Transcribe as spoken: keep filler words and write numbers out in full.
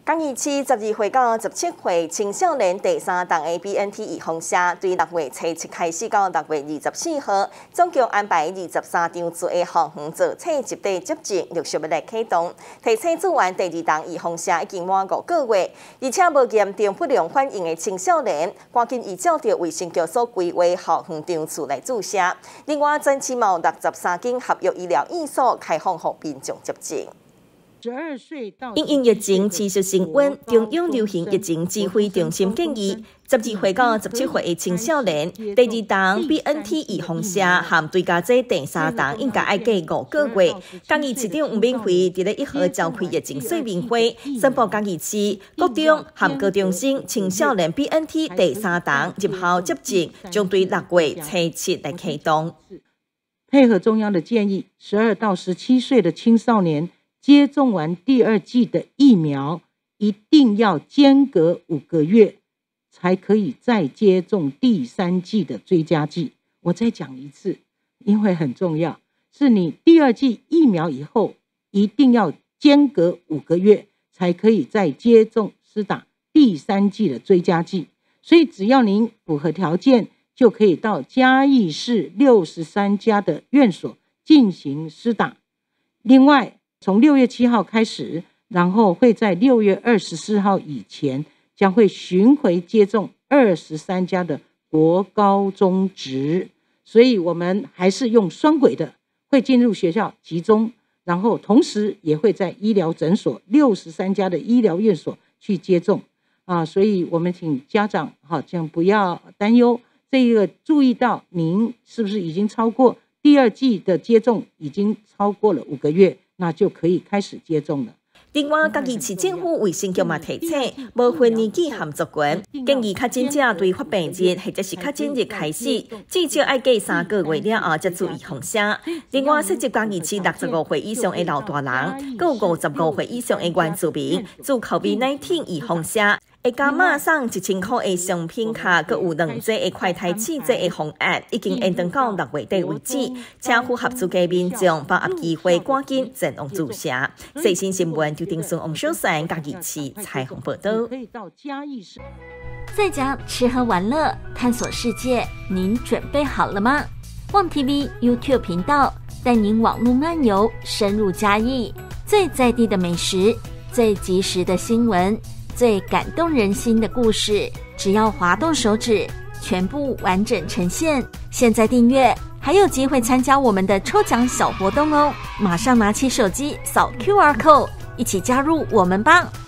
嘉义市十二岁到十七岁青少年第三档的 B N T 预防社，对六月初七开始到六月二十四号，总共安排二十三场做的航园做册集体接种，陆续要来启动。提醒做完第二档预防社已经满五个月，而且无严重不良反应的青少年，赶紧依照着卫生局所规划航园场次来注射。另外，前期有六十三间合约医疗院所开放给民众接种。因应疫情持续升温，中央流行疫情指挥中心建议，十二岁到十七岁的青少年，第二档 B N T 预防社和追加剂第三档应该要隔五个月。嘉义市长吴敏惠伫咧一号召开疫情说明会，宣布嘉义市国中和高中生青少年 B N T 第三档入校接种，将对六月初七来启动。 配合中央的建议，十二到十七岁的青少年接种完第二剂的疫苗，一定要间隔五个月，才可以再接种第三剂的追加剂。我再讲一次，因为很重要，是你第二剂疫苗以后，一定要间隔五个月，才可以再接种施打第三剂的追加剂。所以只要您符合条件，就可以到嘉义市六十三家的院所进行施打。另外，从六月七号开始，然后会在六月二十四号以前，将会巡回接种二十三家的国高中职，所以我们还是用双轨的，会进入学校集中，然后同时也会在医疗诊所六十三家的医疗院所去接种啊，所以我们请家长哈，这样不要担忧，这个注意到您是不是已经超过第二剂的接种，已经超过了五个月。那就可以开始接种了。 另外，嘉义市政府卫生局嘛提醒，无分年纪和族群，建议确诊者对发病日或者是确诊日开始，至少要隔三个月了后接种预防针。另外，涉及嘉义市六十五岁以上的老大人，佮五十五岁以上的原住民，做 COVID 十九 预防针。会加码送一千块的商品卡，佮有两剂的快筛试剂的方案，已经延长到六月底为止。请符合资格民众把握机会，赶紧前往注射。最新新闻就丁顺王小山嘉义市采访报道。 在家吃喝玩乐，探索世界，您准备好了吗？旺 T V YouTube 频道带您网路漫游，深入嘉义，最在地的美食，最及时的新闻。最感动人心的故事，只要滑动手指，全部完整呈现。现在订阅，还有机会参加我们的抽奖小活动哦！马上拿起手机扫 Q R code， 一起加入我们吧！